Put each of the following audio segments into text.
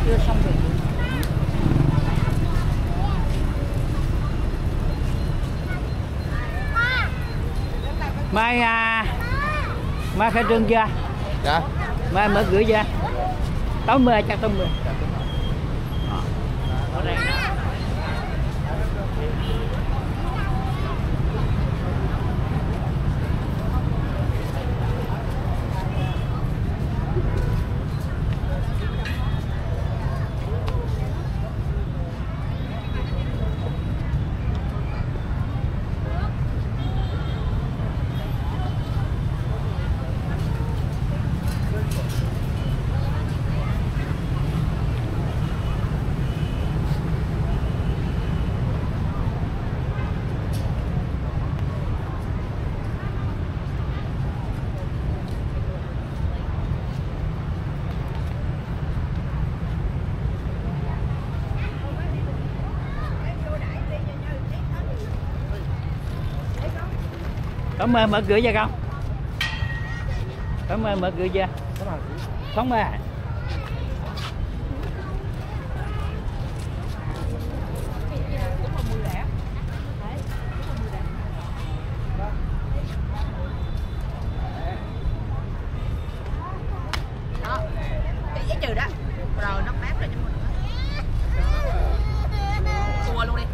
Chưa xong việc. Mai khai trương chưa? Dạ. Mai mở cửa chưa? Tối mưa chắc tối mưa. Ở đây đó. Tóm mở cửa chưa không? Tóm mở cửa chưa? Không mà. Đó, cái trừ đó, rồi nó mát rồi cho mình. Cua luôn đi.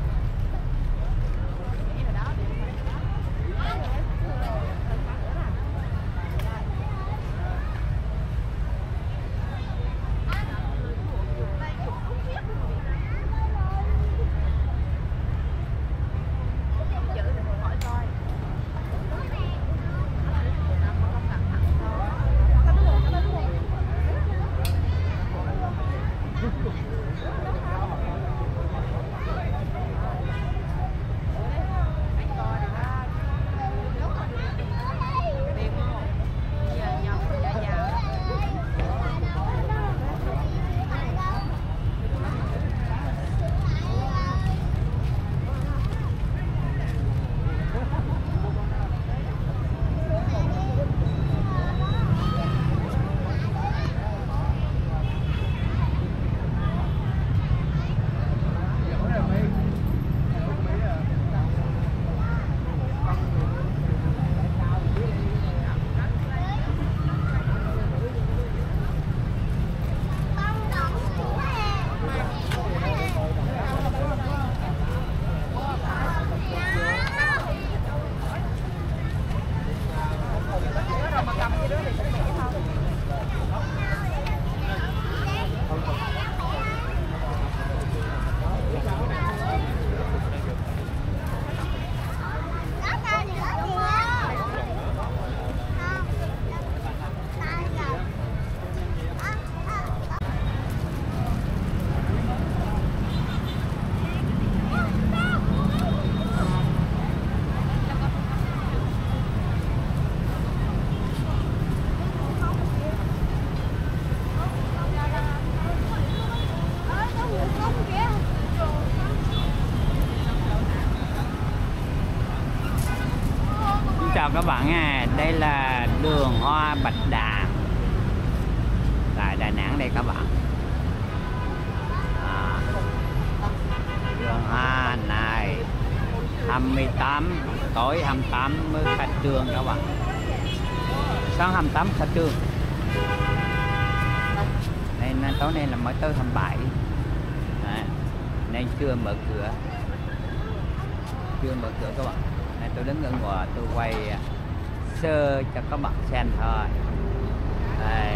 Chào các bạn nha, đây là đường hoa Bạch Đàn tại Đà Nẵng đây các bạn. Đường hoa này 28 tối 28 mới khai trương các bạn. Sáng 28 khai trương. Nên tối nay là mới tới 27. Nên chưa mở cửa. Chưa mở cửa các bạn. Tôi đứng ở ngoài tôi quay sơ cho các bạn xem thôi. Đây.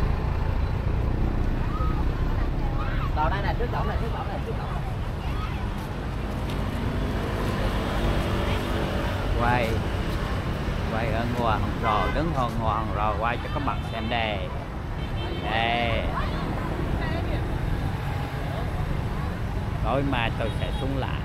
Vào đây này, trước cổng này, trước cổng này, trước cổng này. Quay ở ngoài hàng rò, đứng ở ngoài hàng rò quay cho các bạn xem đây. Đây. Tối mai tôi sẽ xuống lại.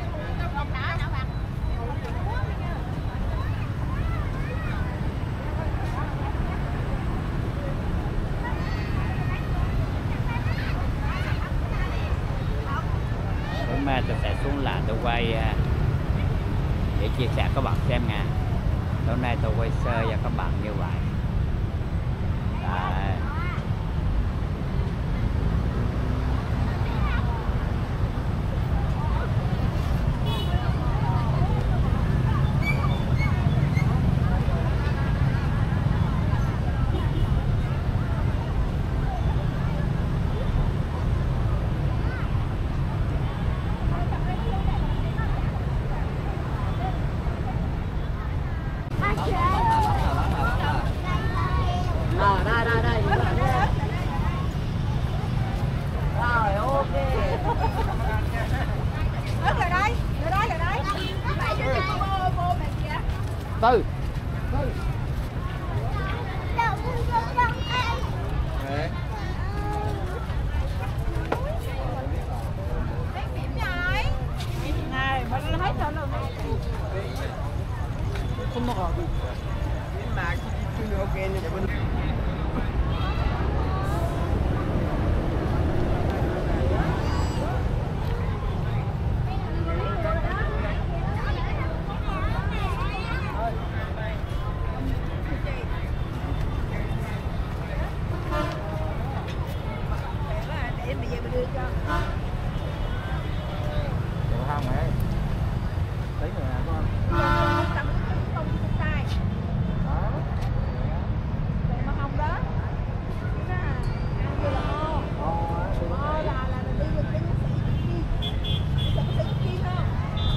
Mai tôi sẽ xuống là tôi quay để chia sẻ các bạn xem nha. Hôm nay tôi quay sơ cho các bạn như vậy. Đấy. từ. Đấy. Này, mà nó hết rồi luôn. Không nó đi. Mà cái nữa ok này bên. Để bây giờ mình đưa cho. Không ấy. Thấy người nào con? Không sai. Mà không đó. Nó ăn vừa là ô là đi được cái sĩ kia không?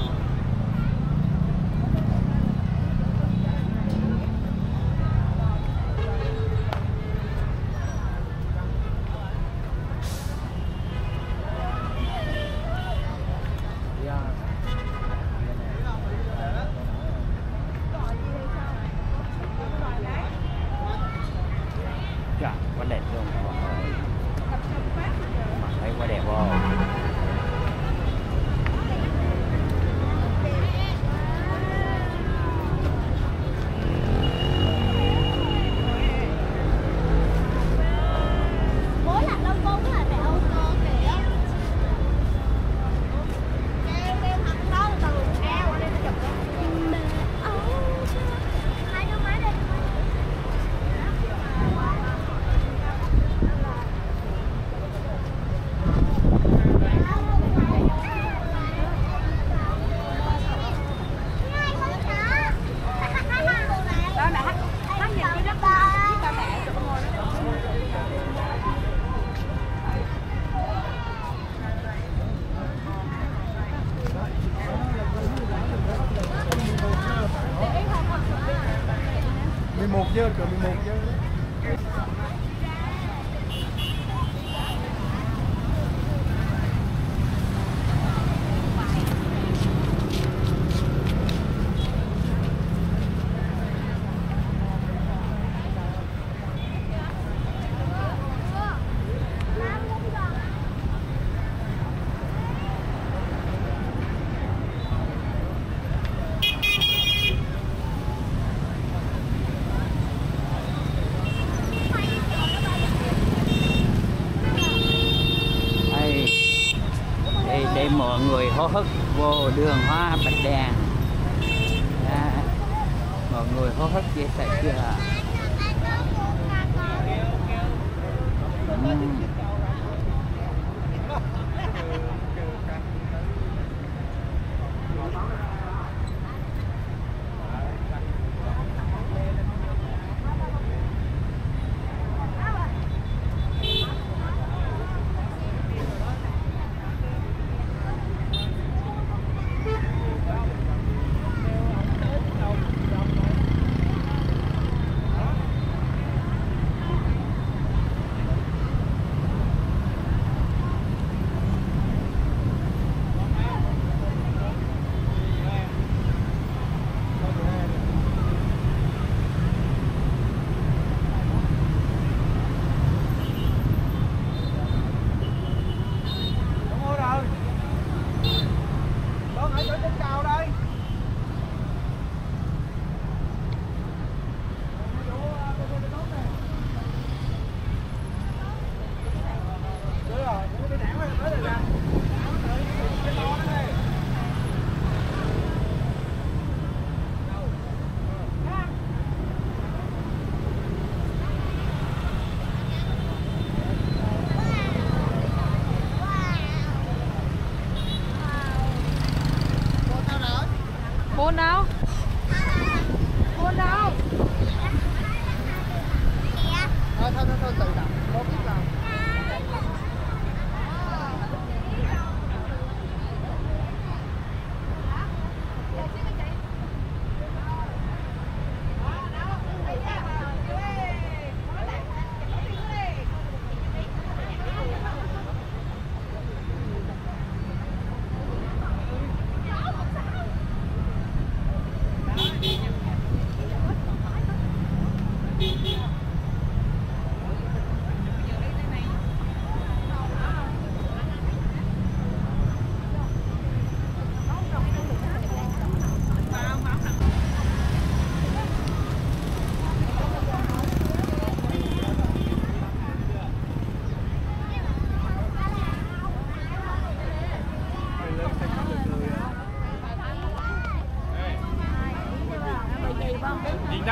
Dạ, quá đẹp luôn các bạn ơi. Mà thấy quá đẹp không? Bố là con cũng là mẹ ô tô kìa. Đeo thằng đó từ eo ở đây nó chụp mẹ hai đứa máy đây. Đó đã hát nhìn cái đất với ba mẹ tụi con ngồi đó. Mười một giờ, cỡ 11 giờ. Để mọi người hô hức vô đường Hoa Bạch Đằng. Đó. Mọi người hô hức dễ sợ chưa?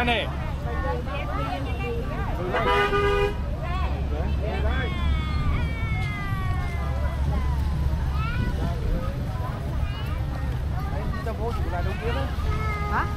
này. Hả?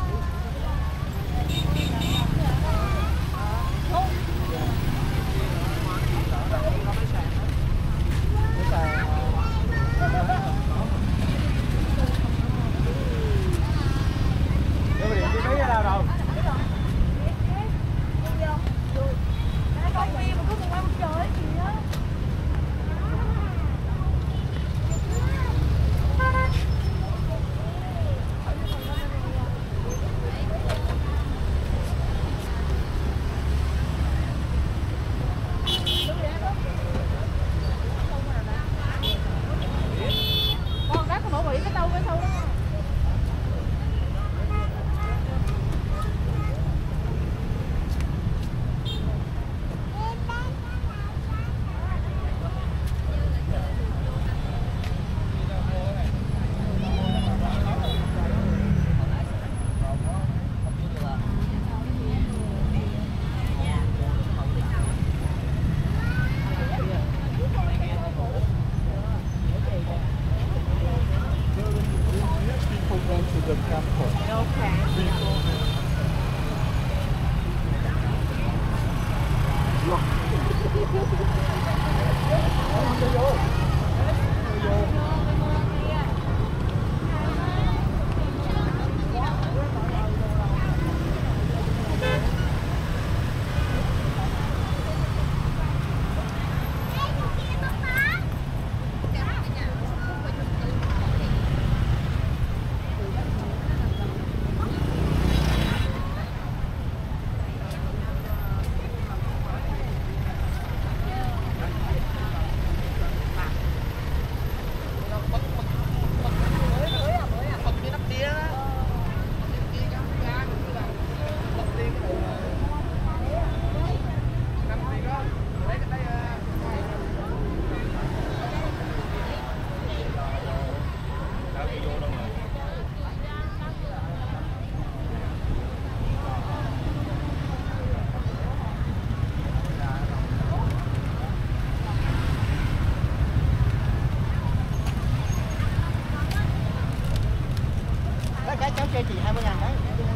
cháu cho chị 20.000 đấy.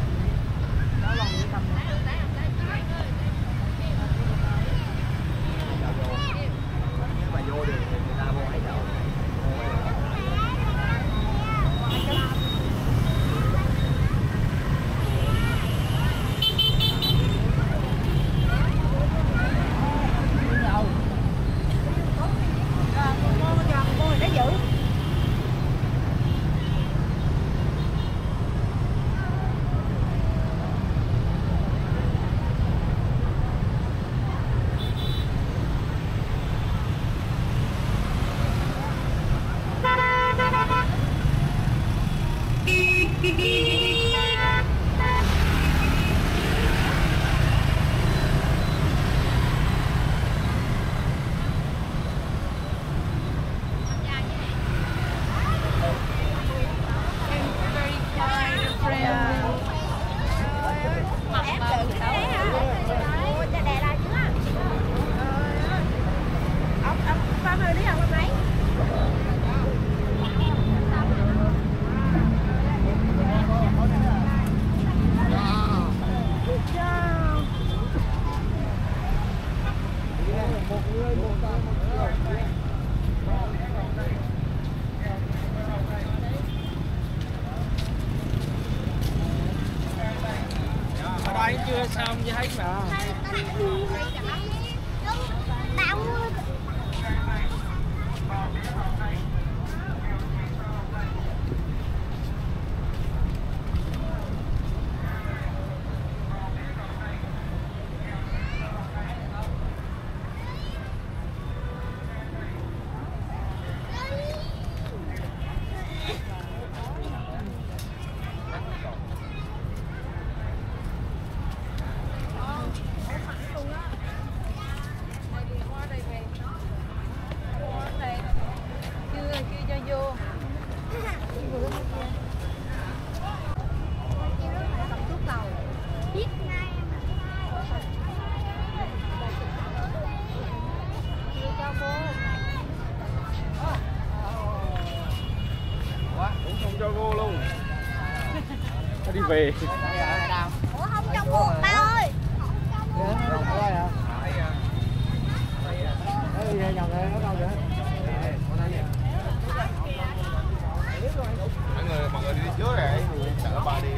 Đó lòng đi thăm. Mà vô được thì người ta vô hết rồi. Đây chưa xong chứ hết mà. Tao mua. về. Ủa không trong buồn ba ơi. Mọi người đi trước này, chở ba đi.